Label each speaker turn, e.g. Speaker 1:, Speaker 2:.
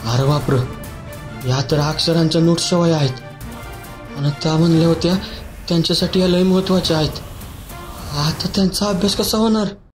Speaker 1: अरे बापर, या तर अक्षरांच्या नोट्सच्या वह्या आहेत आणि त्या म्हणल्या होत्या त्यांच्यासाठी या लय महत्वाच्या आहेत. आता त्यांचा अभ्यास कसा होणार?